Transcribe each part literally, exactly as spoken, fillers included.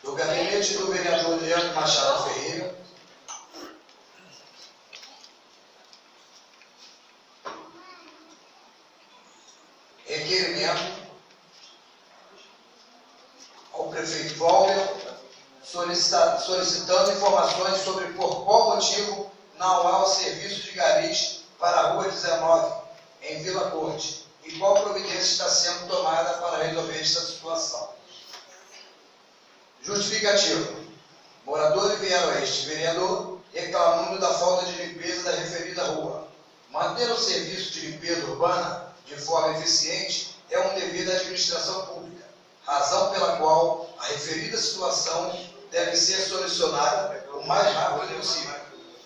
do gabinete do vereador Leandro Machado Ferreira, requerimento ao prefeito Walter solicitando informações sobre por qual motivo não há o serviço de garis para a Rua dezenove, em Vila Corte, e qual providência está sendo tomada para resolver esta situação. Justificativa. Morador de Viana Oeste, vereador, reclamando da falta de limpeza da referida rua. Manter o serviço de limpeza urbana de forma eficiente é um dever da administração pública, razão pela qual a referida situação deve ser solucionada o mais rápido possível.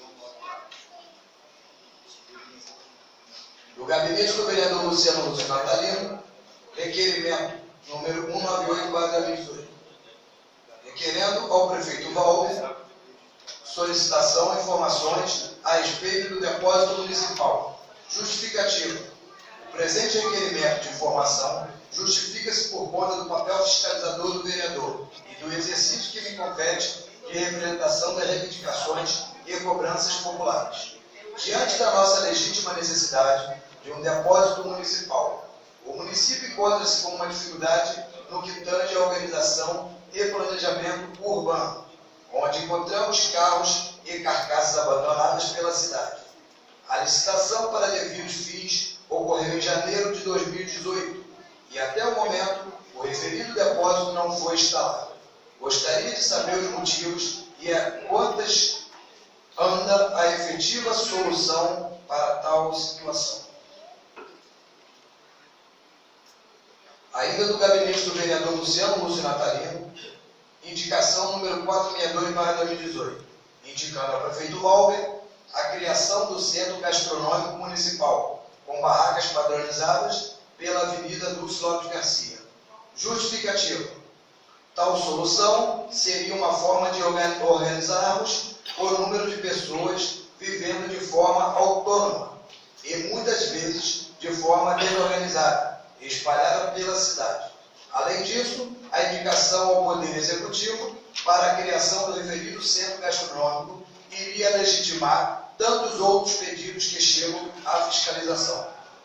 Do gabinete do vereador Luciano Lúcio Natalino, requerimento número cento e noventa e oito barra dois mil e dezoito. Requerendo ao prefeito Walter solicitação e informações a respeito do depósito municipal. Justificativa. O presente requerimento de informação justifica-se por conta do papel fiscalizador do vereador e do exercício que me compete de representação das reivindicações e cobranças populares. Diante da nossa legítima necessidade de um depósito municipal, o município encontra-se com uma dificuldade no que tange à organização e planejamento urbano, onde encontramos carros e carcaças abandonadas pela cidade. A licitação para devidos fins ocorreu em janeiro de dois mil e dezoito e até o momento o referido depósito não foi instalado. Gostaria de saber os motivos e a quantas anda a efetiva solução para tal situação. Ainda do gabinete do vereador Luciano Lúcio Natalino, indicação número quatrocentos e sessenta e dois barra dois mil e dezoito, indicando ao prefeito Valber a criação do Centro Gastronômico Municipal, com barracas padronizadas pela Avenida Dulce Lopes Garcia. Justificativa. Tal solução seria uma forma de organizarmos o número de pessoas vivendo de forma autônoma e muitas vezes de forma desorganizada, espalhada pela cidade. Além disso, a indicação ao Poder Executivo para a criação do referido centro gastronômico iria legitimar tantos outros pedidos que chegam à fiscalização.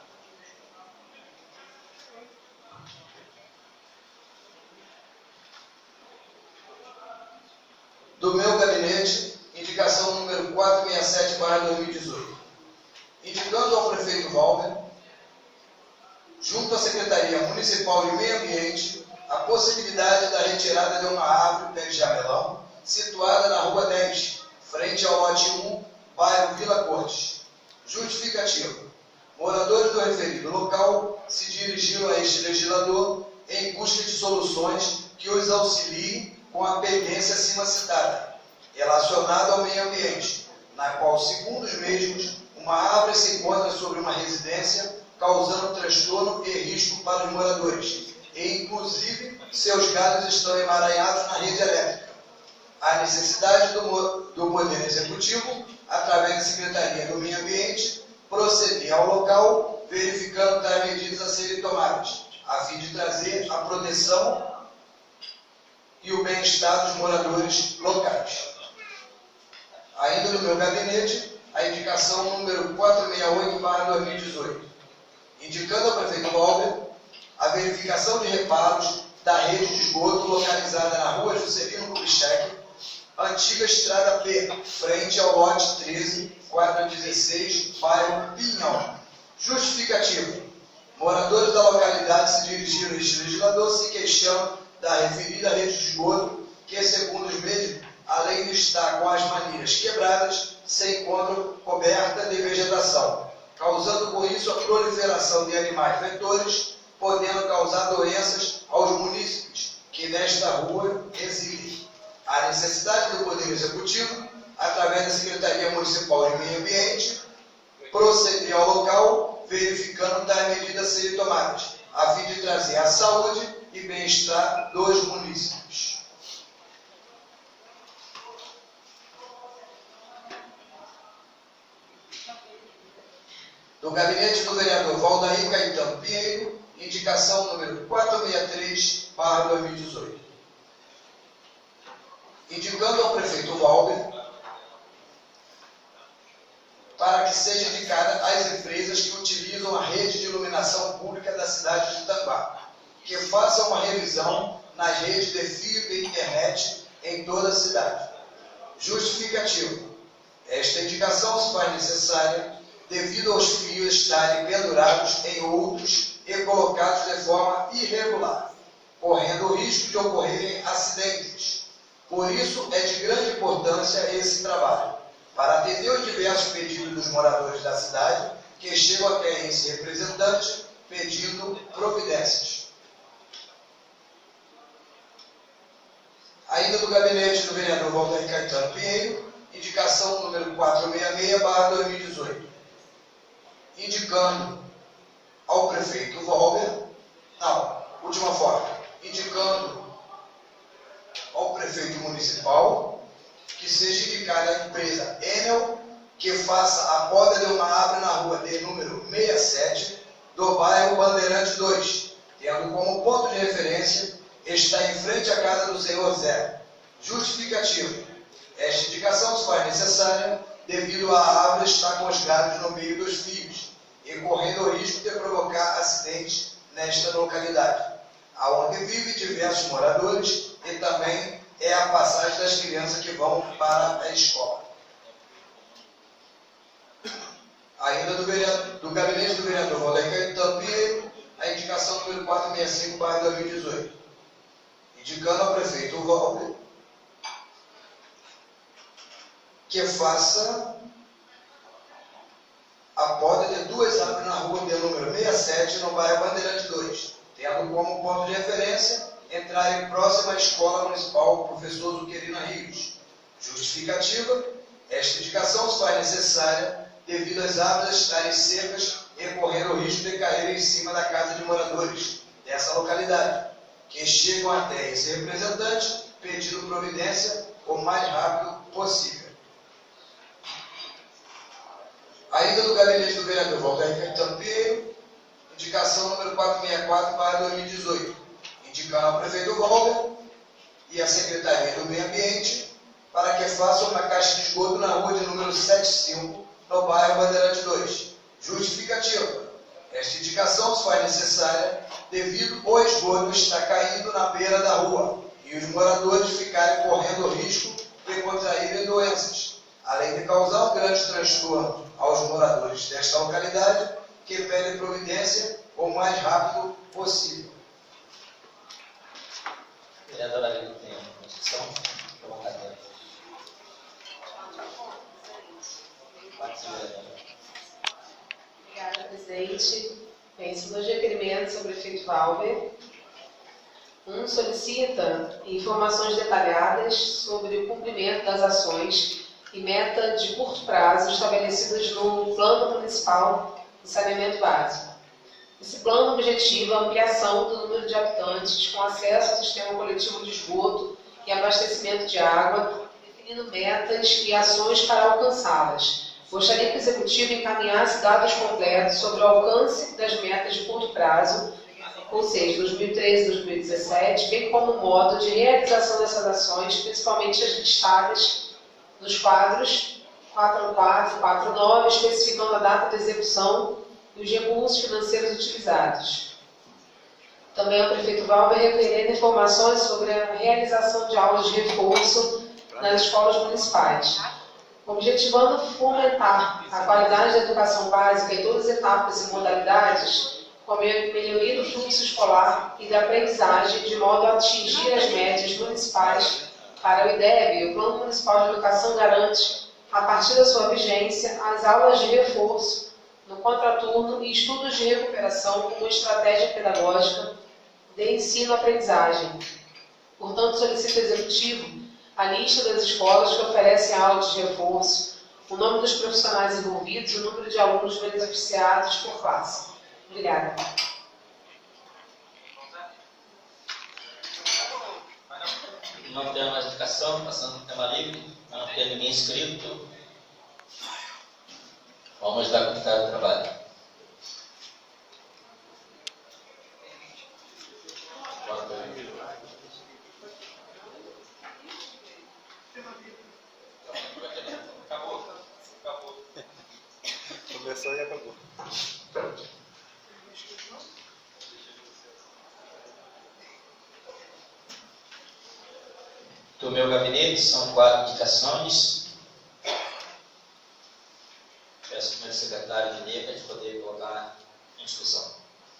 Do meu gabinete, indicação número quatrocentos e sessenta e sete barra dois mil e dezoito, indicando ao prefeito Valber, junto à Secretaria Municipal de Meio Ambiente, a possibilidade da retirada de uma árvore pé de jamelão situada na Rua dez, frente ao lote um, bairro Vila Cortes. Justificativa. Moradores do referido local se dirigiram a este legislador em busca de soluções que os auxiliem com a pendência acima citada, relacionada ao meio ambiente, na qual, segundo os mesmos, uma árvore se encontra sobre uma residência, causando transtorno e risco para os moradores, e inclusive seus galhos estão emaranhados na rede elétrica. A necessidade do, do Poder Executivo, através da Secretaria do Meio Ambiente, proceder ao local, verificando tais medidas a serem tomadas, a fim de trazer a proteção e o bem-estar dos moradores locais. Ainda no meu gabinete, a indicação número quatrocentos e sessenta e oito barra dois mil e dezoito, indicando ao prefeito Valber a verificação de reparos da rede de esgoto localizada na Rua Juscelino Kubitschek, antiga Estrada P, frente ao lote treze, quadra dezesseis, bairro Pinhão. Justificativa. Moradores da localidade se dirigiram a este legislador se queixando da referida rede de esgoto, que, segundo os mesmos, além de estar com as manilhas quebradas, se encontra coberta de vegetação, causando com isso a proliferação de animais vetores, podendo causar doenças aos munícipes que nesta rua residem. A necessidade do Poder Executivo, através da Secretaria Municipal de Meio Ambiente, proceder ao local, verificando tais medidas serem tomadas, a fim de trazer a saúde e bem-estar dos munícipes. Do gabinete do vereador Valdair Caetano Pinheiro, indicação número quatrocentos e sessenta e três barra dois mil e dezoito. indicando ao prefeito Valber para que seja indicada às empresas que utilizam a rede de iluminação pública da cidade de Tanguá, que façam uma revisão nas redes de fio de internet em toda a cidade. Justificativo. Esta indicação se faz necessária devido aos fios estarem pendurados em outros e colocados de forma irregular, correndo o risco de ocorrerem acidentes. Por isso, é de grande importância esse trabalho, para atender os diversos pedidos dos moradores da cidade, que chegam até esse representante pedindo providências. Ainda do gabinete do vereador Valdir Caetano Pinheiro, indicação número quatrocentos e sessenta e seis barra dois mil e dezoito, indicando ao prefeito Valber, não, última forma, indicando ao prefeito municipal que seja indicada a empresa Enel, que faça a poda de uma árvore na rua de número sessenta e sete do bairro Bandeirante dois, tendo como ponto de referência está em frente à casa do senhor Zé. Justificativo. Esta indicação se faz necessária devido à árvore estar com os galhos no meio dos fios e correndo o risco de provocar acidentes nesta localidade, aonde vivem diversos moradores e também é a passagem das crianças que vão para a escola. Ainda do, vereador, do gabinete do vereador Valdir Caetano Pinheiro, a indicação número quatrocentos e sessenta e cinco barra dois mil e dezoito, indicando ao prefeito Valber que faça a poda de duas árvores na rua de número sessenta e sete, no bairro Bandeirante dois, tendo como ponto de referência entrar em próxima à Escola Municipal Professor Zuquerina Rios. Justificativa. Esta indicação se faz necessária devido às árvores estarem secas e correndo o risco de cair em cima da casa de moradores dessa localidade, que chegam até esse representante pedindo providência o mais rápido possível. Ainda do gabinete do vereador Valdir Caetano Pinheiro, indicação número quatrocentos e sessenta e quatro barra dois mil e dezoito, indicando ao prefeito Valber e a Secretaria do Meio Ambiente para que façam uma caixa de esgoto na rua de número setenta e cinco, no bairro Bandeirante dois. Justificativa. Esta indicação se faz necessária devido ao esgoto estar caindo na beira da rua e os moradores ficarem correndo o risco de contraírem doenças, além de causar um grande transtorno aos moradores desta localidade, que pedem providência o mais rápido possível. Vereadora Lívia, tem uma discussão? Fique à vontade. Obrigada, presidente. Bem, dois requerimentos ao prefeito Valber. Um solicita informações detalhadas sobre o cumprimento das ações e meta de curto prazo estabelecidas no Plano Municipal de Saneamento Básico. Esse plano objetiva a ampliação do número de habitantes com acesso ao sistema coletivo de esgoto e abastecimento de água, definindo metas e ações para alcançá-las. Gostaria que o Executivo encaminhasse dados completos sobre o alcance das metas de curto prazo, ou seja, dois mil e treze e dois mil e dezessete, bem como o modo de realização dessas ações, principalmente as listadas nos quadros quatro quatro e quatro nove, especificando a data de execução e os recursos financeiros utilizados. Também ao prefeito Valber requerendo informações sobre a realização de aulas de reforço nas escolas municipais, objetivando fomentar a qualidade da educação básica em todas as etapas e modalidades, com a melhoria do fluxo escolar e da aprendizagem, de modo a atingir as médias municipais. Para o I D E B, o Plano Municipal de Educação garante, a partir da sua vigência, as aulas de reforço no contraturno e estudos de recuperação como estratégia pedagógica de ensino-aprendizagem. Portanto, solicito ao Executivo a lista das escolas que oferecem aulas de reforço, o nome dos profissionais envolvidos e o número de alunos beneficiados por classe. Obrigada. Não tendo mais indicação, passando para o tema livre, não tendo ninguém inscrito, vamos dar continuidade ao trabalho. seleção e acabou. Do meu gabinete são quatro indicações. Peço ao primeiro secretário de ler para a gente poder colocar em discussão.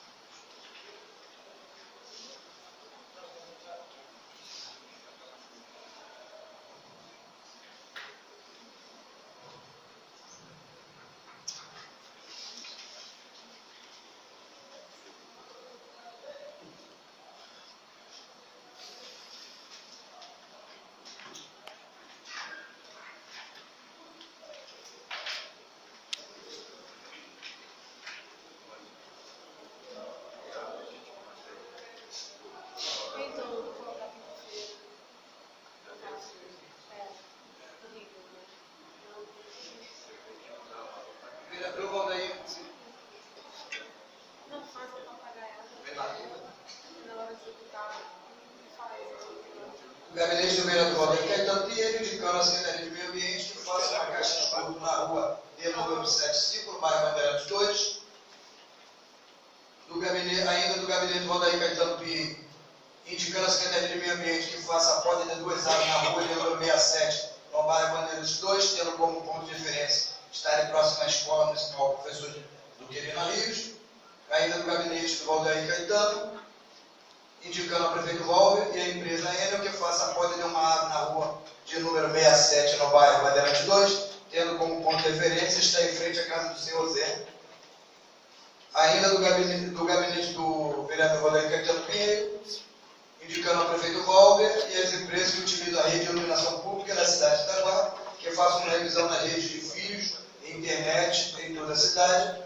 O gabinete do vereador Valdeir Caetano Pinheiro, indicando a Secretaria de Meio Ambiente que faça uma caixa de esgoto na rua D número setenta e cinco, no bairro Bandeirantes dois. Do gabinete, ainda do gabinete do Valdeir Caetano Pinheiro, indicando a Secretaria de Meio Ambiente que faça a poda de duas áreas na rua D número sessenta e sete, no bairro Bandeirantes dois, tendo como ponto de referência estarem próximo à Escola Municipal Professor do Quirina Rios. Ainda do gabinete do Valdeir Caetano, indicando ao prefeito Valber e a empresa Enel que faça a poda de uma árvore na rua de número sessenta e sete, no bairro Bandeirantes dois, tendo como ponto de referência está em frente à casa do senhor Zé. Ainda do gabinete do, gabinete do vereador Valdeir Caetano Pinheiro, indicando ao prefeito Valber e as empresas que utilizam a rede de iluminação pública da cidade de Itaguá, que façam uma revisão nas redes de fios e internet em toda a cidade.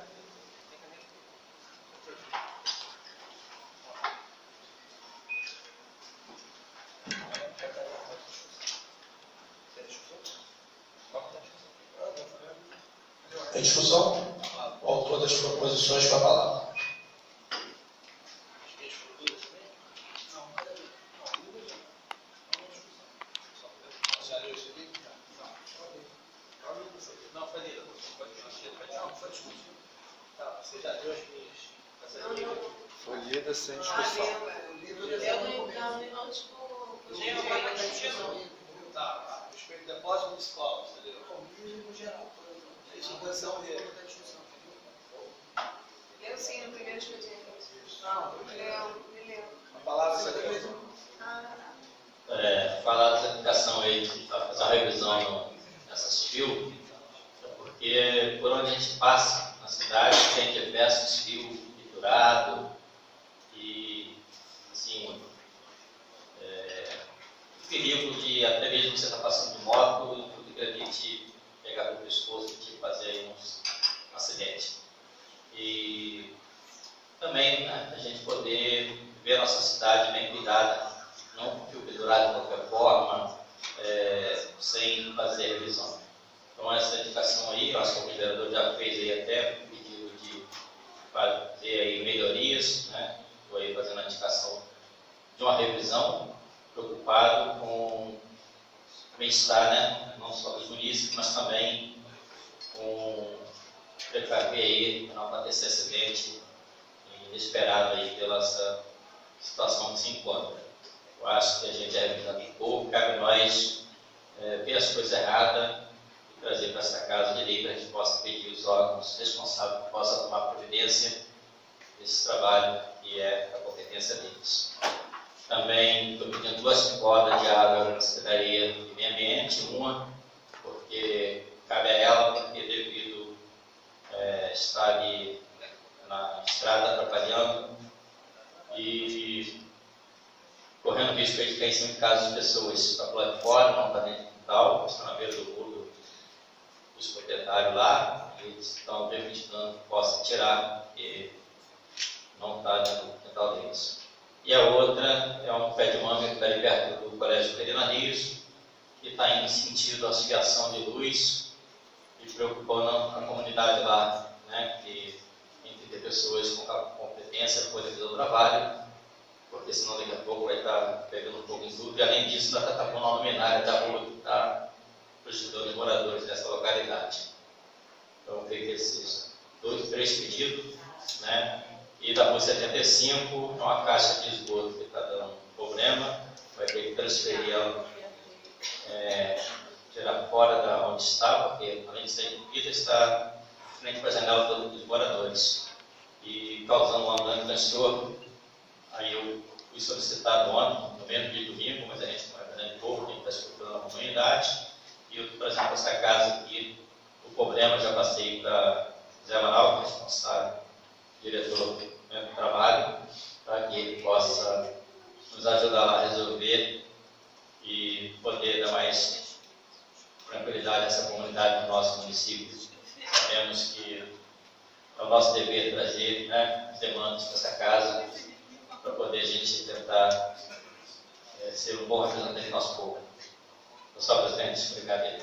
Em discussão, o autor das proposições com a palavra. Foi lida sem discussão. Tá, respeito do depósito municipal, entendeu? Discussão dele. Eu sim, no primeiro expediente. Não, Leu, a palavra secretária. É, falar dessa aplicação aí, de fazer uma revisão no, nessas fios, é porque por onde a gente passa na cidade tem diversos fios pendurados e, assim, é, o perigo de, até mesmo você estar passando de moto, tudo que a gente pegar pelo pescoço e fazer aí uns um acidente. E também, né, a gente poder ver a nossa cidade bem cuidada, não fio pendurado de qualquer forma, é, sem fazer revisão. Então essa indicação aí, eu acho que o vereador já fez aí até o pedido de fazer aí melhorias, né? Estou aí fazendo a indicação de uma revisão, preocupado com o bem-estar, né? Não só dos munícipes, mas também com precaver aí para não acontecer acidente inesperado aí pela essa situação que se encontra. Eu acho que a gente é revisando um pouco, cabe a nós é, ver as coisas erradas e trazer para essa casa de lei para a gente possa pedir os órgãos responsáveis que possam tomar providência desse trabalho que é a competência deles. Também estou pedindo duas cordas de água para a Secretaria de Meio Ambiente, uma porque cabe a ela, porque devido é, estar ali na estrada atrapalhando e correndo risco de ficar em cima de casa de pessoas para pular de fora, não está dentro do quintal, estão na beira do muro dos proprietários lá, e eles estão permitindo que possa tirar, porque não está dentro do quintal deles. E a outra é um pé de manga que está ali perto do Colégio Quirina Rios, que está indo em sentido da associação de luz e preocupando a comunidade lá, né, que tem que ter pessoas com competência para poder fazer o trabalho, porque senão daqui a pouco vai estar pegando um pouco em tudo, e além disso vai estar tapando a luminária da rua que está prejudicando os moradores dessa localidade. Então, eu creio que esses três pedidos, né? E da rua setenta e cinco, é uma caixa de esgoto que está dando um problema, vai ter que transferir ela, é, tirar fora da onde está, porque além de ser entupida, está frente para a janela dos moradores e causando um andando transtorno. Aí eu fui solicitado ontem, no mesmo dia de domingo, mas a gente não vai fazer pouco, a gente está escutando a comunidade, e eu, por exemplo, essa casa aqui, o problema já passei para Zé Manuel, responsável, diretor, né, do trabalho, para que ele possa nos ajudar a resolver e poder dar mais tranquilidade a essa comunidade do nosso município. Sabemos que é o nosso dever trazer, né, as demandas para essa casa, para poder a gente tentar é, ser um bom representante do nosso povo. Pessoal, presidente, obrigado aí.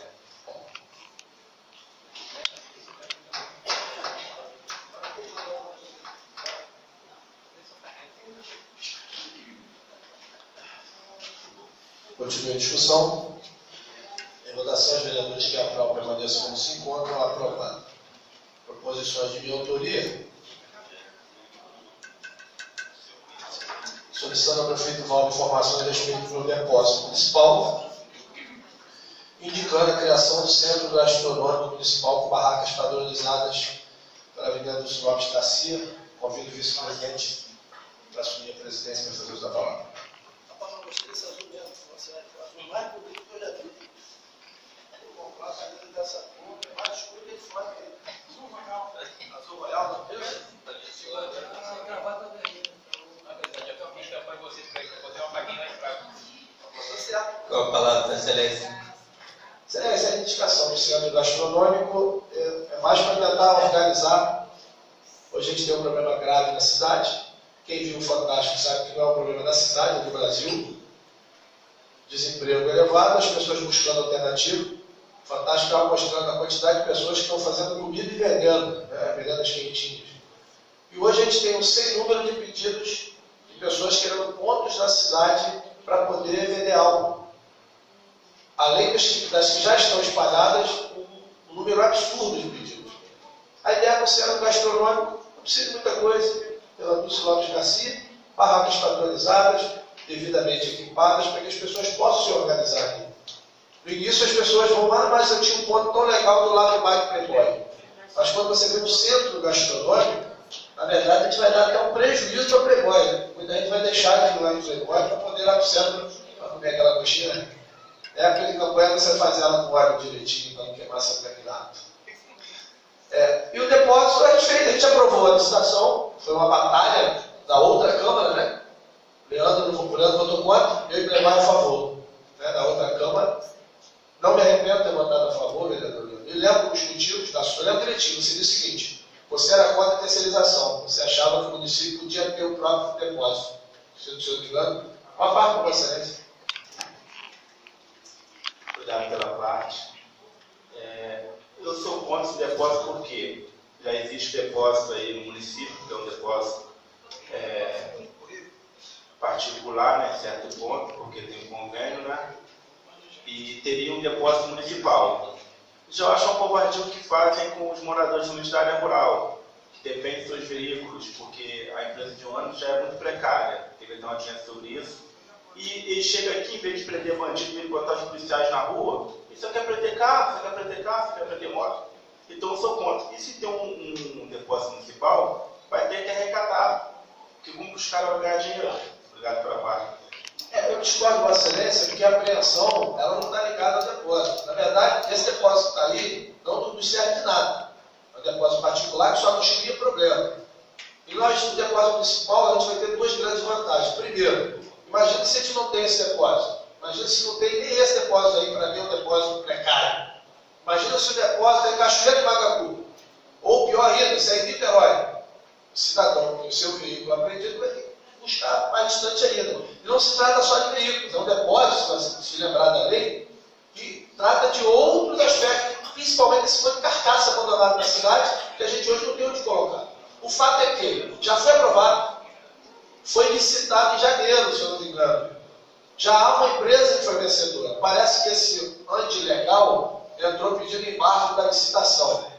Continua a discussão. Em votação, os vereadores que aprovam permaneçam como se encontram. Aprovado. Proposições de minha autoria. Solicitando ao prefeito Valdo informações a respeito do depósito municipal, indicando a criação do Centro Gastronômico Municipal com barracas padronizadas pela Avenida dos Lopes Garcia. Convido o vice-presidente para assumir a presidência e fazer uso da palavra. Rapaz, eu gostei desse azul mesmo. O mais bonito que eu já vi. Vou comprar a camisa dessa cor, é mais escuro que fora. Azul Royal. Azul Royal, não pensa? A gravata vermelha. Apesar de eu fiz para vocês, para eu botar uma plaquinha mais fraca. Com a palavra da excelência. Excelência, a indicação do Centro Gastronômico é, é mais para tentar organizar. Hoje a gente tem um problema grave na cidade. Quem viu o Fantástico sabe que não é um problema da cidade, é do Brasil. Desemprego elevado, as pessoas buscando alternativa. O Fantástico estava mostrando a quantidade de pessoas que estão fazendo comida e vendendo, né, vendendo as quentinhas. E hoje a gente tem um sem número de pedidos de pessoas querendo pontos na cidade para poder vender algo. Além das que, das que já estão espalhadas, um, um número absurdo de pedidos. A ideia do centro gastronômico não precisa de muita coisa. Pela Dulce Lopes Garcia, barracas padronizadas, devidamente equipadas, para que as pessoas possam se organizar aqui. No início as pessoas vão lá, mas eu tinha um ponto tão legal do lado do bairro Playboy. Mas quando você vê um centro gastronômico, na verdade a gente vai dar até um prejuízo para o Playboy. Né? Muita gente vai deixar de ir lá no Playboy para poder ir lá para o centro para comer aquela coxinha. É aquele campanha que você faz ela com óleo direitinho, para não queimar seu terminato. É, e o depósito a gente fez, a gente aprovou a licitação, foi uma batalha da outra Câmara, né? Leandro, o Leandro votou contra, eu e Playboy a favor, né, da outra Câmara. Não me arrependo de ter votado a favor, vereador Leandro. Eu lembro os motivos, eu lembro direitinho, você disse o seguinte: você era contra a terceirização, você achava que o município podia ter o próprio depósito. Se eu não me engano, uma parte com excelência. Obrigado pela parte. É, eu sou contra esse depósito porque já existe depósito aí no município, que é um depósito é, particular, né, em certo ponto, porque tem um convênio, né, e teria um depósito municipal. Já acho uma covardia o que fazem com os moradores da área rural, que dependem dos seus veículos, porque a empresa de ônibus já é muito precária. Teve até uma audiência sobre isso. E ele chega aqui, em vez de prender bandido e botar os policiais na rua, e só quer prender carro, só quer prender carro, só quer prender moto. Então eu sou contra. E se tem um, um, um depósito municipal, vai ter que arrecadar. Porque como que os caras vão ganhar dinheiro? Obrigado pela parte. É, eu discordo com a excelência, porque a apreensão ela não está ligada ao depósito. Na verdade, esse depósito que está aí não nos serve de nada. É um depósito particular que só nos cria problema. E nós, no depósito municipal, a gente vai ter duas grandes vantagens. Primeiro, imagina se a gente não tem esse depósito. Imagina se não tem nem esse depósito aí, para mim é um depósito precário. Imagina se o depósito é em Cachoeira de Magacu. Ou pior ainda, se é em Niterói. O cidadão com o seu veículo apreendido vai ter que buscar mais distante ainda. E não se trata só de veículos, é um depósito, se se lembrar da lei, que trata de outros aspectos, principalmente esse monte de carcaça abandonada na cidade, que a gente hoje não tem onde colocar. O fato é que já foi aprovado, foi licitado em janeiro, se eu não me engano. Já há uma empresa que foi vencedora. Parece que esse anti-legal entrou pedindo embargo da licitação.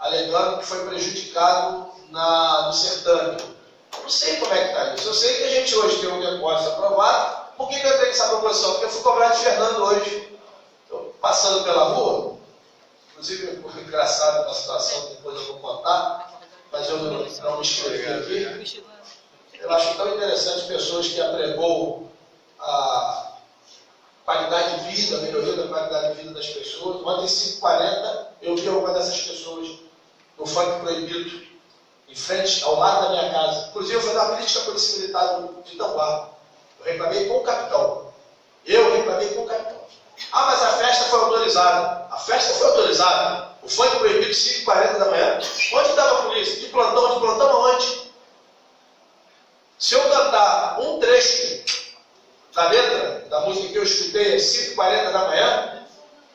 alegando que foi prejudicado na, no certame. Eu não sei como é que está isso. Eu sei que a gente hoje tem um depósito aprovado. Por que, que eu tenho essa proposição? Porque eu fui cobrado de Fernando hoje. Estou passando pela rua. Inclusive, foi engraçado uma situação, depois eu vou contar, mas eu não, não me escrevi aqui. Eu acho tão interessante pessoas que apregou a qualidade de vida, a melhoria da qualidade de vida das pessoas. Ontem, cinco e quarenta, eu vi alguma dessas pessoas no funk proibido, em frente, ao lado da minha casa. Inclusive, eu fui dar uma crítica à Polícia Militar de Itambar. Eu reclamei com o capitão. Eu reclamei com o capitão. Ah, mas a festa foi autorizada. A festa foi autorizada. O funk proibido, cinco e quarenta da manhã. Onde estava a polícia? De plantão, de plantão aonde? Se eu cantar um trecho da letra da música que eu escutei às cinco e quarenta da manhã,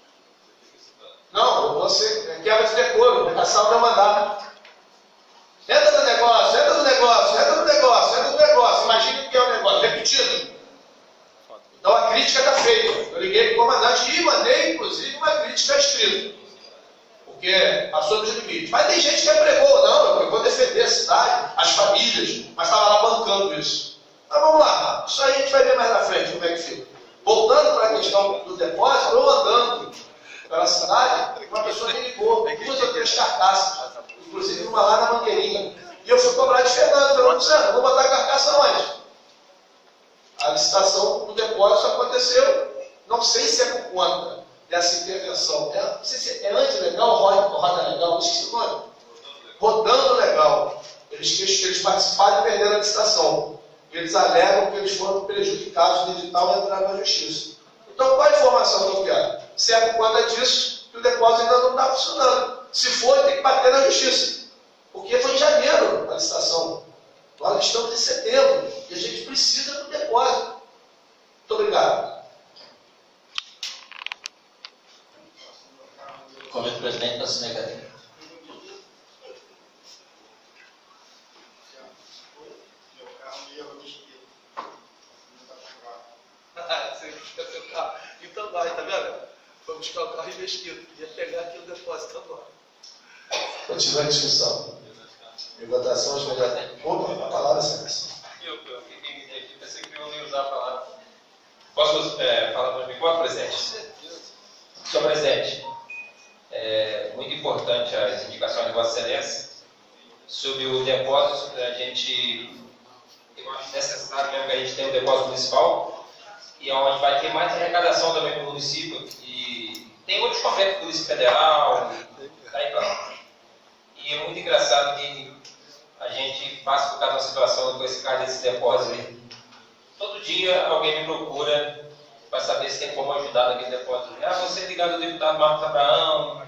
não, você quebra de decoro, vai caçar o meu mandato. Entra no negócio, entra no negócio, entra no negócio, entra no negócio. Imagine o que é o negócio, repetido. Então a crítica está feita. Eu liguei para o comandante e mandei, inclusive, uma crítica escrita. Porque passou dos limites. Mas tem gente que apregou, não, eu vou defender a cidade, as famílias, mas estava lá bancando isso. Mas vamos lá, isso aí a gente vai ver mais na frente como é que fica. Voltando para a questão do depósito, eu andando pela cidade, uma pessoa me ligou, duas ou três carcaças, inclusive uma lá na Mangueirinha. E eu fui cobrar de Fernando, falando, Luciano, vou botar a carcaça onde? A licitação do depósito aconteceu, não sei se é por conta dessa intervenção, é, não sei se é anti-legal ou roda legal, não esqueci o nome. Rodando legal. Eles, eles participaram e perderam a licitação. Eles alegam que eles foram prejudicados no edital e entraram na justiça. Então, qual a informação que eu quero? Se é por conta disso, que o depósito ainda não está funcionando. Se for, tem que bater na justiça. Porque foi em janeiro a licitação. Nós estamos em setembro e a gente precisa do depósito. Muito obrigado. Como presidente da Cinecadeia. Então vai, tá vendo? Foi buscar o carro investido. Ia pegar aqui o depósito agora. Continua a discussão. Em votação, as melhores. Opa, a palavra, senhor. Eu, eu fiquei aqui, pensei que eu não ia usar a palavra. Posso é, falar para mim? Pode, presidente? Senhor presidente, é muito importante as indicações de Vossa Excelência sobre o depósito. A gente, eu acho necessário mesmo que a gente tenha um depósito municipal, e onde vai ter mais arrecadação também para o município. E tem outros convênios, Polícia Federal, daí para lá. E é muito engraçado que a gente passa por cada situação com esse caso desse depósito aí. Todo dia alguém me procura para saber se tem como ajudar naquele depósito. Ah, você é ligado ao deputado Marcos Abraão.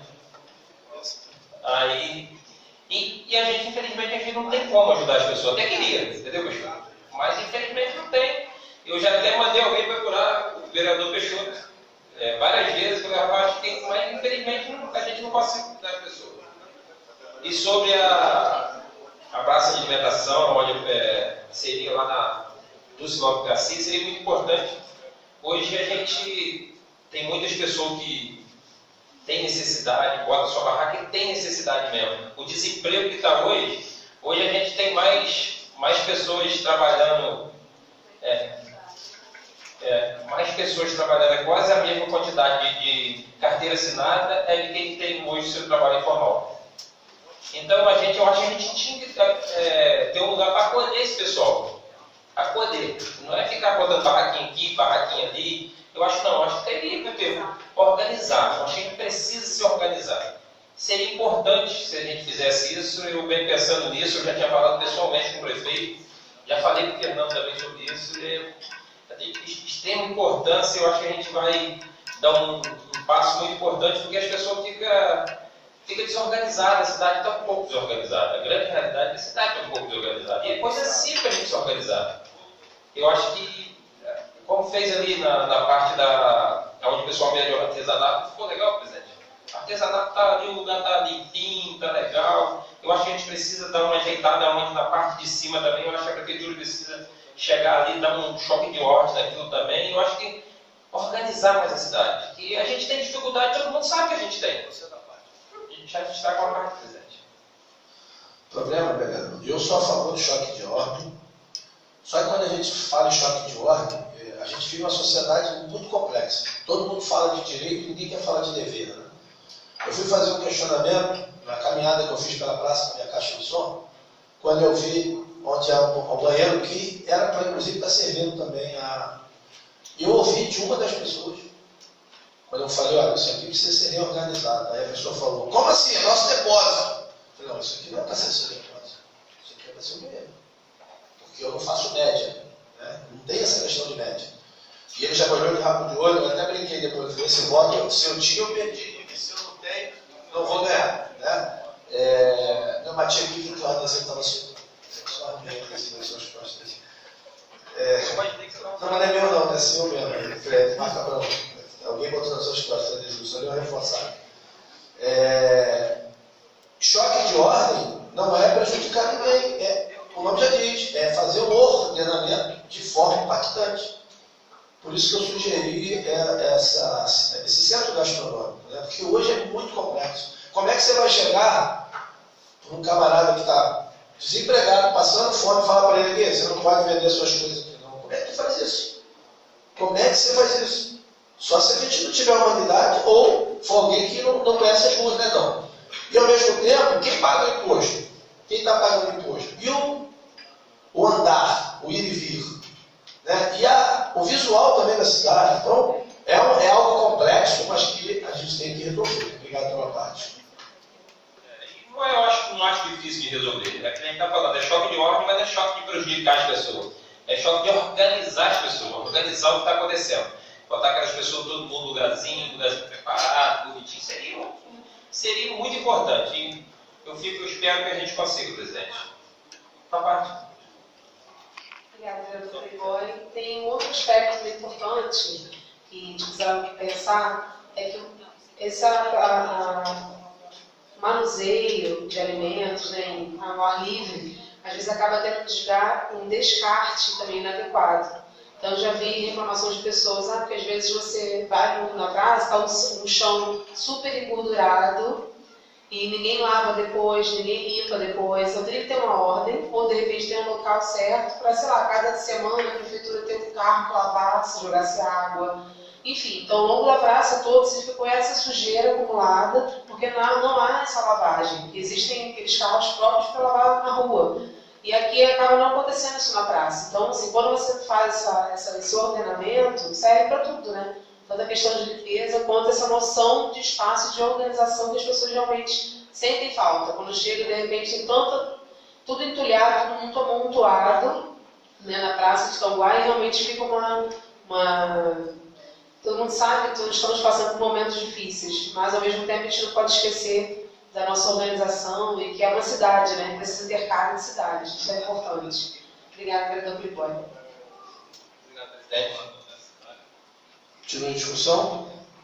Aí, e, e a gente, infelizmente, a gente não tem como ajudar as pessoas. Até queria, entendeu, Peixoto? Mas, infelizmente, não tem. Eu já até mandei alguém procurar o vereador Peixoto é, várias vezes, falei, rapaz, tem, mas, infelizmente, não, a gente não consegue ajudar as pessoas. E sobre a, a praça de alimentação, onde é, seria lá na Dulce Lopes Garcia, seria muito importante. Hoje a gente tem muitas pessoas que têm necessidade, botam sua barraca e tem necessidade mesmo. O desemprego que está hoje, hoje a gente tem mais, mais pessoas trabalhando, é, é, mais pessoas trabalhando, é quase a mesma quantidade de, de carteira assinada é de quem tem hoje o seu trabalho informal. Então a gente, eu acho que a gente tinha que é, ter um lugar para acolher esse pessoal. Acolher. Não é ficar botando barraquinha aqui, barraquinha ali. Eu acho não, eu acho que teria que ter organizar. Eu acho que a gente precisa se organizar. Seria importante se a gente fizesse isso. Eu venho pensando nisso, eu já tinha falado pessoalmente com o prefeito, já falei com o Fernando também sobre isso. É de extrema importância, eu acho que a gente vai dar um, um passo muito importante, porque as pessoas ficam. Fica desorganizada, a cidade está um pouco desorganizada. A grande realidade é que a cidade está um pouco desorganizada. E é coisa simples para a gente se organizar. Eu acho que, como fez ali na, na parte da onde o pessoal melhorou o artesanato, ficou legal, presidente. O artesanato está ali, o lugar está limpinho, está legal. Eu acho que a gente precisa dar uma ajeitada onde na parte de cima também. Eu acho que a prefeitura precisa chegar ali, dar um choque de ordem naquilo também. Eu acho que organizar mais a cidade. E a gente tem dificuldade, todo mundo sabe que a gente tem. A gente já está com a parte presente. Problema, vereador, eu sou a favor do choque de ordem, só que quando a gente fala em choque de ordem, a gente vive uma sociedade muito complexa. Todo mundo fala de direito e ninguém quer falar de dever. Né? Eu fui fazer um questionamento na caminhada que eu fiz pela praça com a minha caixa de som, quando eu vi onde há um, um banheiro que era para, inclusive, estar servindo também a... E eu ouvi de uma das pessoas, quando eu falei, olha, isso aqui precisa ser reorganizado. Aí a pessoa falou, como assim? É nosso depósito. Eu falei, não, isso aqui não é para ser seu depósito. Isso aqui é para ser o banheiro. Porque eu não faço média. Né? Não tem essa questão de média. E ele já olhou de rabo de olho, eu até brinquei depois, esse voto, se eu tinha, eu perdi, e se eu não tenho, não vou ganhar. Né? É, não, mas tinha aqui que ordem você estava soltando. Só a minha, assim, nas suas costas. É, não, não é meu não, é seu mesmo. É, marca branco. Alguém botou nas suas costas, Jesus, só deu reforçado. É, choque de ordem não é prejudicar ninguém. É, o nome já diz, é fazer o ordenamento de forma impactante. Por isso que eu sugeri é, essa, esse centro gastronômico, né? Porque hoje é muito complexo. Como é que você vai chegar para um camarada que está desempregado, passando fome, e falar para ele aqui, você não pode vender suas coisas aqui, não. Como é que tu faz isso? Como é que você faz isso? Só se a gente não tiver humanidade ou for alguém que não, não conhece as ruas, né, não? E ao mesmo tempo, quem paga o imposto? Quem está pagando o imposto? E o, o andar, o ir e vir? Né? E a, o visual também da cidade. Então, é, um, é algo complexo, mas que a gente tem que resolver. Obrigado pela parte. Não é, eu acho, não acho difícil de resolver. É que a gente está falando, é choque de ordem, mas não é choque de prejudicar as pessoas. É choque de organizar as pessoas, organizar o que está acontecendo. Botar aquelas pessoas, todo mundo no lugarzinho, lugarzinho preparado, bonitinho, seria, seria muito importante. E eu, fico, eu espero que a gente consiga, presidente. Tá parte. Obrigada, vereador Gregório. Tem um outro aspecto muito importante que precisamos pensar, é que esse a, a, manuseio de alimentos, né, em, ao ar livre, às vezes acaba tendo desgar, um descarte também inadequado. Então, já vi reclamações de pessoas, ah, porque às vezes você vai na praça, está um, um chão super engordurado e ninguém lava depois, ninguém limpa depois. Então, teria que ter uma ordem, ou de repente ter um local certo para, sei lá, cada semana a prefeitura ter um carro para lavar, se jogasse água. Enfim, então, ao longo da praça toda você fica com essa sujeira acumulada, porque não, não há essa lavagem. Existem aqueles carros próprios para lavar na rua. E aqui acaba não acontecendo isso na praça. Então, assim, quando você faz essa, essa, esse ordenamento, serve para tudo, né? Tanto a questão de limpeza, quanto essa noção de espaço, de organização que as pessoas realmente sentem falta. Quando chega, de repente, tem tanto, tudo entulhado, tudo muito amontoado, né, na praça de Tanguá, e realmente fica uma... uma... Todo mundo sabe que todos estamos passando por momentos difíceis, mas, ao mesmo tempo, a gente não pode esquecer da nossa organização e que é uma cidade, né? Precisa ter cara de cidade. Isso é importante. Obrigada, vereador Gregório. Obrigado, presidente. Continua a discussão.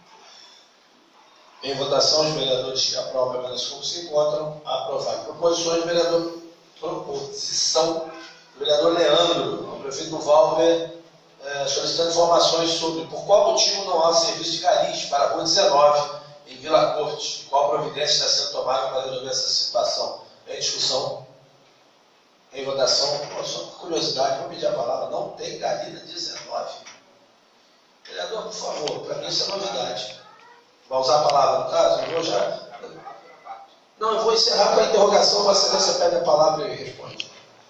Em votação, os vereadores que aprovam a emenda como se encontram a aprovar. Proposições, vereador. Proposição do vereador Leandro, ao prefeito Valber, é, solicitando informações sobre por qual motivo não há serviço de cariz para a rua dezenove, em Vila Corte, qual providência está sendo tomada para resolver essa situação. Em discussão, em votação, só por curiosidade, vou pedir a palavra, não tem Galina dezenove? Vereador, por favor, para mim isso é novidade. Vai usar a palavra no caso? Eu vou já... Não, eu vou encerrar com a interrogação, Vossa Excelência pede a palavra e responde.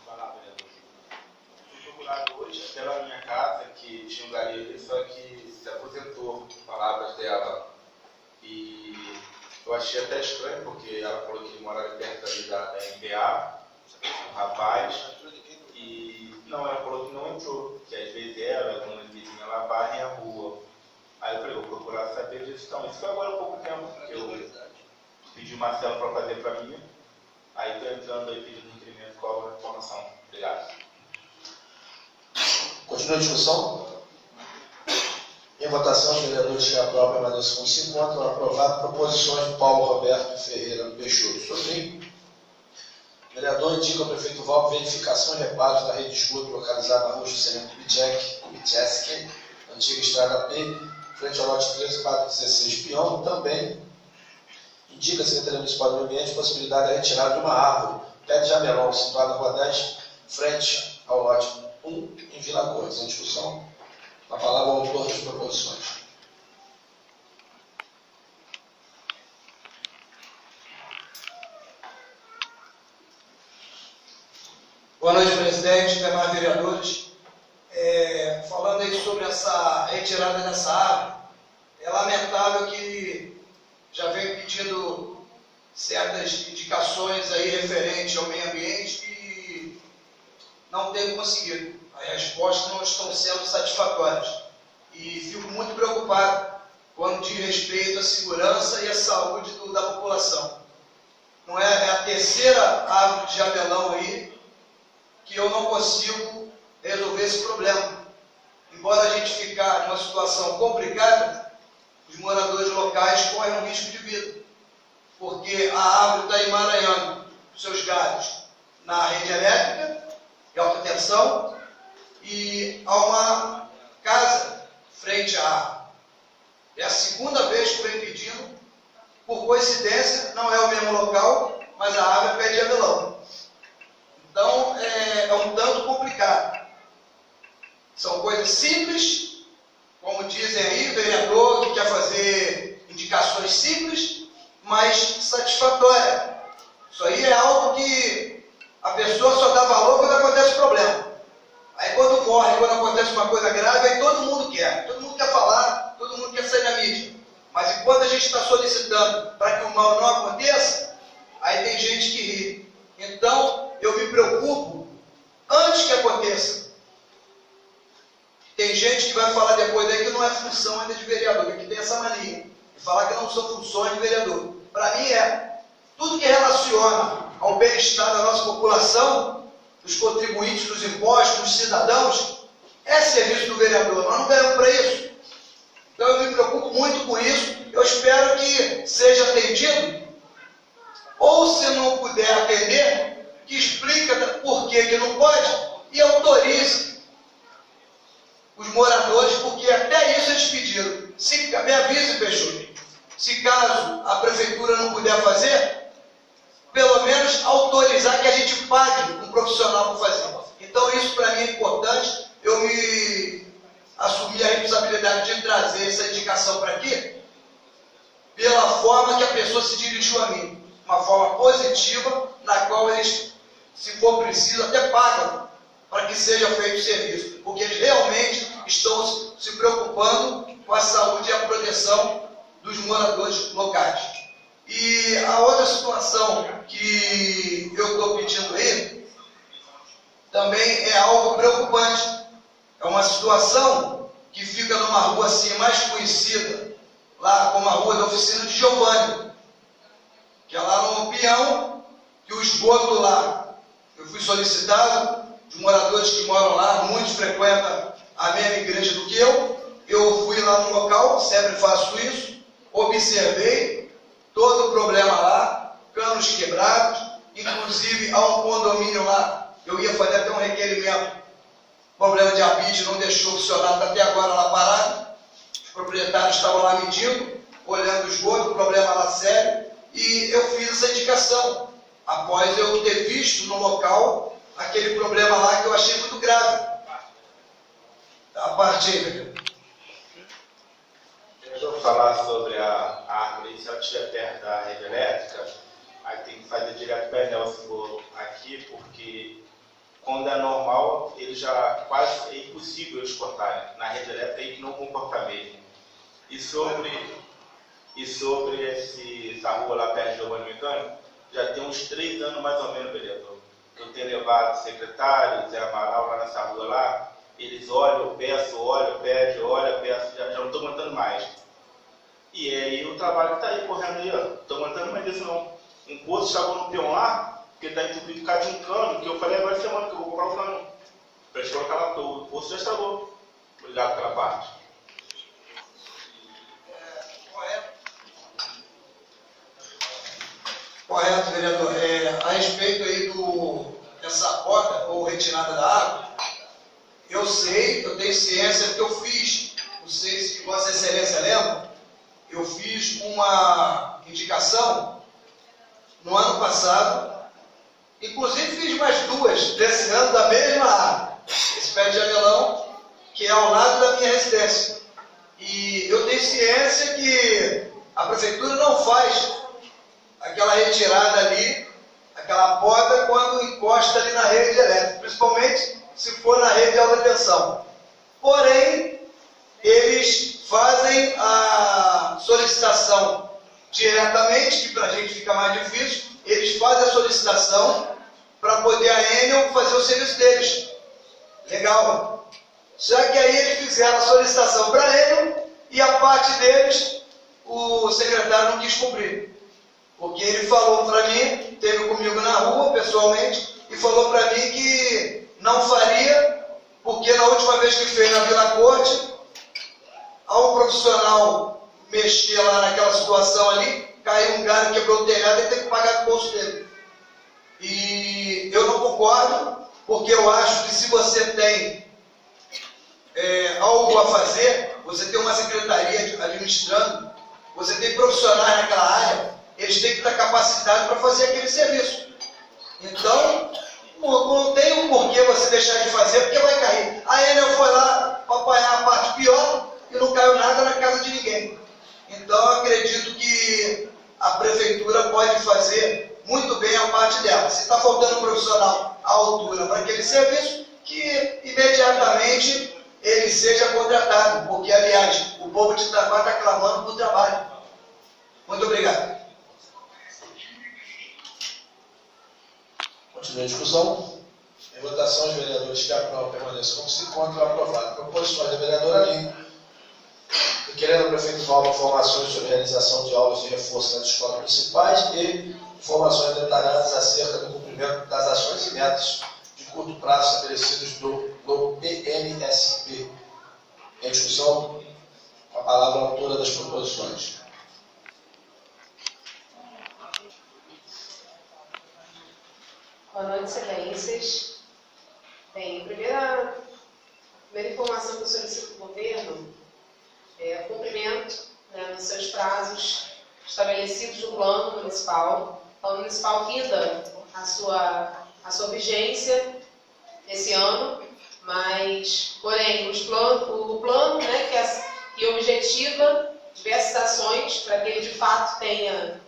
Fui procurado hoje pela minha casa, que tinha um gari ali, só que se aposentou, palavras dela. E eu achei até estranho, porque ela falou que morava perto ali da, da M B A, um rapaz, e não, ela falou que não entrou, que às vezes ela, algumas vizinhas lá varrem a rua. Aí eu falei, vou procurar saber disso. Então, isso foi agora há pouco tempo, que eu pedi o Marcelo para fazer para mim, aí estou entrando aí pedindo requerimento com a informação. Obrigado. Continua a discussão. Em votação, os vereadores que aprovam a emenda como se encontram aprovar proposições de Paulo Roberto Ferreira Peixoto. Sobrinho. O vereador indica ao prefeito Valber verificação e reparos da rede de esgoto localizada na rua Juscelino Kubitschek, antiga estrada P, frente ao lote treze, quatrocentos e dezesseis Pião. Também indica a Secretaria Municipal do Meio Ambiente a possibilidade da retirada de uma árvore, pé de jamelão, situada na Rua dez, frente ao lote um, em Vila Cores. Em discussão, a palavra ao autor das proposições. Boa noite, presidente, demais vereadores. É, falando aí sobre essa retirada dessa árvore, é lamentável que já vem pedindo certas indicações aí referentes ao meio ambiente e não tem conseguido. As respostas não estão sendo satisfatórias. E fico muito preocupado quando diz respeito à segurança e à saúde do, da população. Não é, é a terceira árvore de jamelão aí que eu não consigo resolver esse problema. Embora a gente ficar numa situação complicada, os moradores locais correm um risco de vida, porque a árvore está emaranhando seus galhos na rede elétrica de alta tensão e há uma casa frente à árvore. É a segunda vez que vem pedindo, por coincidência, não é o mesmo local, mas a árvore é pé de jamelão. Então, é, é um tanto complicado. São coisas simples, como dizem aí, o vereador que quer fazer indicações simples, mas satisfatórias. Isso aí é algo que a pessoa só dá valor quando acontece problema. Aí quando morre, quando acontece uma coisa grave, aí todo mundo quer. Todo mundo quer falar, todo mundo quer sair na mídia. Mas enquanto a gente está solicitando para que o mal não aconteça, aí tem gente que ri. Então, eu me preocupo antes que aconteça. Tem gente que vai falar depois aí que não é função ainda de vereador, que tem essa mania de falar que não são funções de vereador. Para mim é. Tudo que relaciona ao bem-estar da nossa população, dos contribuintes, dos impostos, dos cidadãos, é serviço do vereador. Nós não ganhamos para isso. Então eu me preocupo muito com isso. Eu espero que seja atendido. Ou se não puder atender, que explica por que, que não pode e autorize os moradores, porque até isso eles pediram. Se, me avise, Peixoto, se caso a prefeitura não puder fazer, pelo menos autorizar que a gente pague um profissional para fazer. Então isso para mim é importante. Eu me assumi a responsabilidade de trazer essa indicação para aqui, pela forma que a pessoa se dirigiu a mim. Uma forma positiva, na qual eles, se for preciso, até pagam para que seja feito o serviço, porque eles realmente estão se preocupando com a saúde e a proteção dos moradores locais. E a outra situação que eu estou pedindo aí, também é algo preocupante. É uma situação que fica numa rua assim mais conhecida, lá como a rua da oficina de Giovanni, que é lá no Pião, que o esgoto lá, eu fui solicitado, os moradores que moram lá, muitos frequentam a mesma igreja do que eu, eu fui lá no local, sempre faço isso, observei todo o problema lá, canos quebrados, inclusive há um condomínio lá, eu ia fazer até um requerimento, problema de habite, não deixou funcionar, está até agora lá parado, os proprietários estavam lá medindo, olhando o esgoto, o problema lá sério, e eu fiz essa indicação, após eu ter visto no local aquele problema lá que eu achei muito grave. A parte aí, velho. Eu vou falar sobre a árvore, se ela estiver perto da rede elétrica, aí tem que fazer direto para Enel se for aqui, porque quando é normal, ele já quase é impossível eles cortarem. Na rede elétrica aí que não comporta mesmo. E sobre, e sobre esse, essa rua lá perto de Giovanni Mecânico, já tem uns três anos mais ou menos, vereador. Eu tenho levado o secretário, Zé Amaral, lá nessa rua lá, eles olham, eu peço, olham, pede, olham, peço, já, já não estou aguentando mais. E aí o trabalho está aí correndo aí, ó. Não estou aguentando mais disso não. Um poço estragou no peão lá, porque está entupido por causa de um cano, que eu falei agora semana que eu vou comprar o cano. Para eles colocar lá, o poço já estragou. Obrigado pela parte. Correto, vereador. É, a respeito aí do, dessa porta ou retirada da água, eu sei, eu tenho ciência que eu fiz, não sei se Vossa Excelência lembra, eu fiz fiz uma indicação no ano passado, inclusive fiz mais duas desse ano da mesma área, esse pé de jamelão, que é ao lado da minha residência. E eu tenho ciência que a prefeitura não faz aquela retirada ali, aquela poda quando encosta ali na rede elétrica, principalmente se for na rede de alta tensão. Porém, eles fazem a solicitação diretamente, que para a gente fica mais difícil, eles fazem a solicitação para poder a Enel fazer o serviço deles. Legal. Só que aí eles fizeram a solicitação para a Enel e a parte deles o secretário não quis cumprir. Porque ele falou para mim, esteve comigo na rua pessoalmente, e falou para mim que não faria, porque na última vez que fez na Vila Corte, ao profissional mexer lá naquela situação ali, caiu um galho, quebrou o telhado e tem que pagar o bolso dele. E eu não concordo, porque eu acho que se você tem é, algo a fazer, você tem uma secretaria administrando, você tem profissionais naquela área, eles têm que estar capacitados para fazer aquele serviço. Então, não, não tem um porquê você deixar de fazer, porque vai cair. A Enel foi lá para apanhar a parte pior e não caiu nada na casa de ninguém. Então, eu acredito que a prefeitura pode fazer muito bem a parte dela. Se está faltando um profissional à altura para aquele serviço, que imediatamente ele seja contratado, porque, aliás, o povo de Itaquá está clamando por trabalho. Muito obrigado. Continua a discussão. Em votação, os vereadores que aprovam permaneçam como se encontram aprovados. Proposições da vereadora Lima. Requerendo ao prefeito Valber informações sobre a realização de obras de reforço nas escolas municipais e informações detalhadas acerca do cumprimento das ações e metas de curto prazo estabelecidos do, do P M S P. Em discussão, a palavra autora das proposições. Boa noite, excelências. Bem, a primeira, a primeira informação que eu solicito do governo é o cumprimento, né, nos seus prazos estabelecidos no plano municipal. O plano municipal finda a sua, a sua vigência esse ano, mas, porém, os plano, o plano, né, que, é, que objetiva diversas ações para que ele de fato tenha,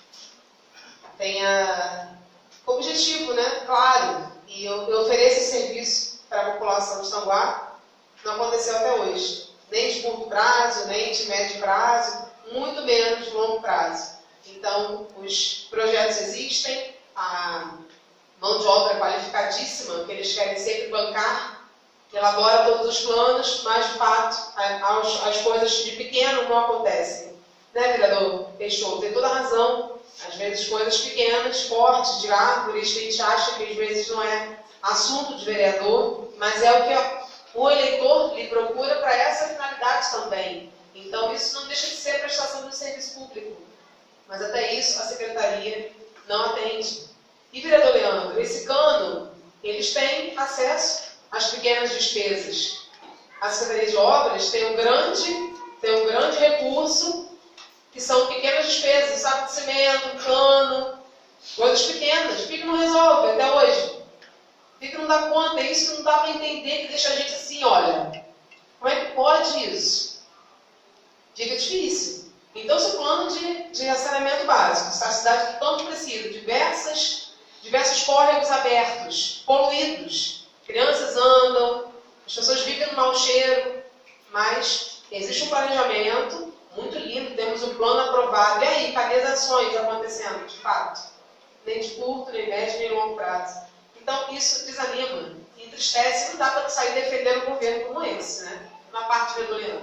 tenha objetivo, né, claro, e eu, eu ofereço esse serviço para a população de Tanguá, não aconteceu até hoje. Nem de curto prazo, nem de médio prazo, muito menos de longo prazo. Então, os projetos existem, a mão de obra qualificadíssima, que eles querem sempre bancar, elabora todos os planos, mas, de fato, as, as coisas de pequeno não acontecem. Né, vereador Peixoto? Tem toda a razão. Às vezes, coisas pequenas, fortes, de árvores, que a gente acha que, às vezes, não é assunto de vereador, mas é o que a o eleitor lhe procura para essa finalidade também. Então, isso não deixa de ser prestação de serviço público. Mas até isso a secretaria não atende. E, vereador Leandro, esse cano, eles têm acesso às pequenas despesas. A Secretaria de Obras tem um grande, tem um grande recurso, que são pequenas despesas, um saco de cimento, um cano, coisas pequenas. Por que não resolve até hoje? Por que não dá conta? É isso que não dá para entender, que deixa a gente assim, olha, como é que pode isso? Fica difícil. Então, se o plano de, de saneamento básico, se a cidade tanto precisa, diversas, diversos córregos abertos, poluídos, crianças andam, as pessoas vivem no mau cheiro, mas existe um planejamento muito lindo, temos um plano aprovado. E aí, cadê as ações acontecendo, de fato? Nem de curto, nem médio, nem longo prazo. Então, isso desanima, entristece, não dá para sair defendendo um governo como esse, né? Na parte vereadora.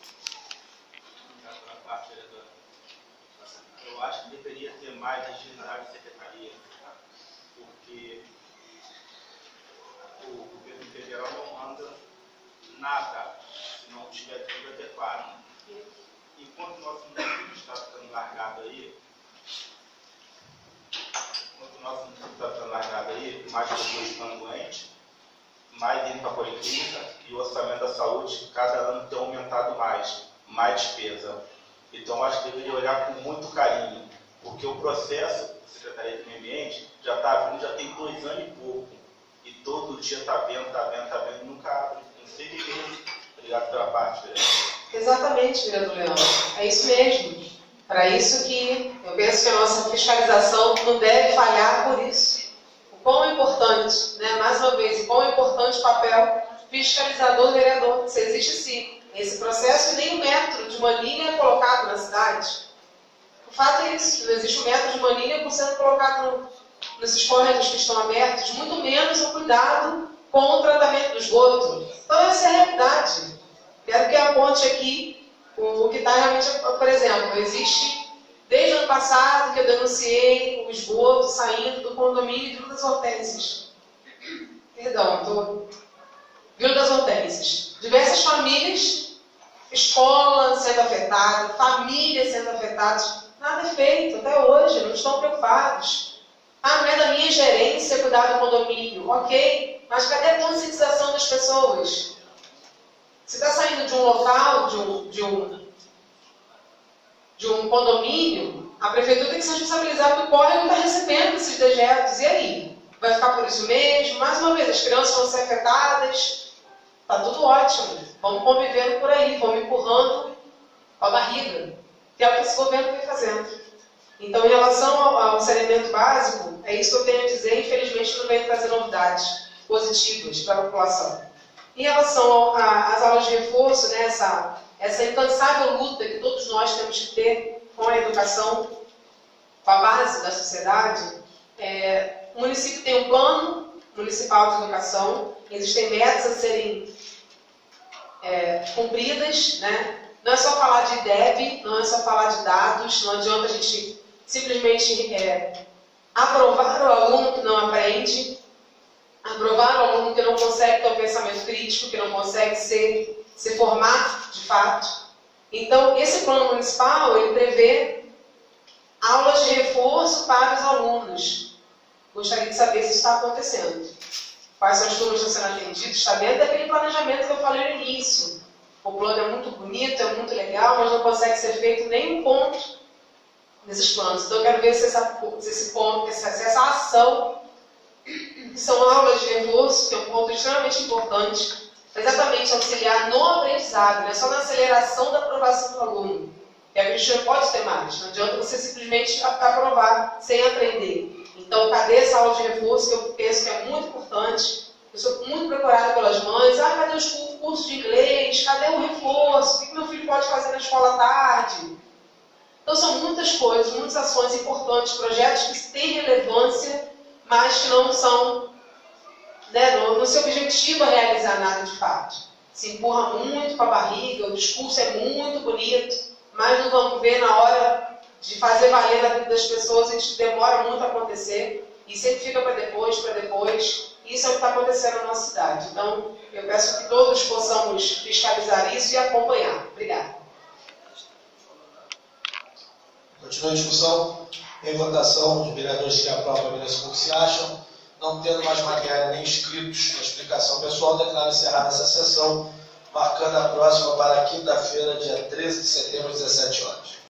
Na parte vereadora. Eu acho que deveria ter mais agilidade de secretaria, porque o governo federal não manda nada se não tiver tudo adequado. Enquanto o nosso município está ficando largado aí, enquanto o nosso município está ficando largado aí, mais pessoas ficando doentes, mais indo para a policlínica e o orçamento da saúde cada ano tem aumentado mais, mais despesa. Então, acho que deveria olhar com muito carinho, porque o processo da Secretaria do Meio Ambiente já está vindo, já tem dois anos e pouco. E todo dia está vendo, está vendo, está vendo, nunca abre. Não sei o que é isso. Obrigado pela parte, vereador. Exatamente, vereador Leão. É isso mesmo. Para isso que eu penso que a nossa fiscalização não deve falhar por isso. O quão importante, né, mais uma vez, o quão importante o papel fiscalizador do vereador, se existe sim esse processo e nem o metro de maninha é colocado na cidade. O fato é isso, não existe o metro de maninha por sendo colocado no, nesses córregos que estão abertos, muito menos o cuidado com o tratamento do esgoto. Então essa é a realidade. Quero que aponte aqui o que está realmente, por exemplo, existe desde o ano passado que eu denunciei o esgoto saindo do condomínio de Vila das Hortênsias. Perdão, estou... Vila das Hortênsias. Diversas famílias, escola sendo afetada, famílias sendo afetadas. Nada é feito até hoje, não estão preocupados. Ah, não é da minha gerência cuidar do condomínio. Ok, mas cadê a conscientização das pessoas? Se está saindo de um local, de um, de, um, de um condomínio, a prefeitura tem que se responsabilizar porque o córrego está recebendo esses dejetos. E aí? Vai ficar por isso mesmo? Mais uma vez, as crianças vão ser afetadas. Está tudo ótimo. Vamos convivendo por aí, vamos empurrando com a barriga. Que é o que esse governo vem fazendo. Então, em relação ao, ao saneamento básico, é isso que eu tenho a dizer. Infelizmente, não venho trazer novidades positivas para a população. Em relação às aulas de reforço, né, essa, essa incansável luta que todos nós temos que ter com a educação, com a base da sociedade, é, o município tem um plano municipal de educação, existem metas a serem é, cumpridas, né? Não é só falar de I D E B, não é só falar de dados, não adianta a gente simplesmente é, aprovar o aluno que não aprende, aprovar o aluno que não consegue ter um pensamento crítico, que não consegue ser, se formar de fato. Então, esse plano municipal, ele prevê aulas de reforço para os alunos. Gostaria de saber se isso está acontecendo. Quais são as turmas que estão sendo atendidas? Está dentro daquele planejamento que eu falei no início. O plano é muito bonito, é muito legal, mas não consegue ser feito nenhum ponto nesses planos. Então, eu quero ver se, essa, se esse ponto, se essa, se essa ação, que são aulas de reforço, que é um ponto extremamente importante, exatamente auxiliar no aprendizado, não é só na aceleração da aprovação do aluno. E a gente não pode ter mais, não adianta você simplesmente aprovar sem aprender. Então, cadê essa aula de reforço, que eu penso que é muito importante? Eu sou muito procurada pelas mães. Ah, cadê os cursos de inglês? Cadê o reforço? O que meu filho pode fazer na escola à tarde? Então, são muitas coisas, muitas ações importantes, projetos que têm relevância, mas que não são, né, não, não se objetiva realizar nada de fato. Se empurra muito com a barriga, o discurso é muito bonito, mas não vamos ver na hora de fazer valer na vida das pessoas, a gente demora muito a acontecer e sempre fica para depois, para depois. Isso é o que está acontecendo na nossa cidade. Então, eu peço que todos possamos fiscalizar isso e acompanhar. Obrigada. Continua a discussão. Em votação, os vereadores que aprovam a emenda como se acham, não tendo mais matéria nem inscritos na explicação pessoal, declaro encerrada essa sessão, marcando a próxima para quinta-feira, dia treze de setembro, às dezessete horas.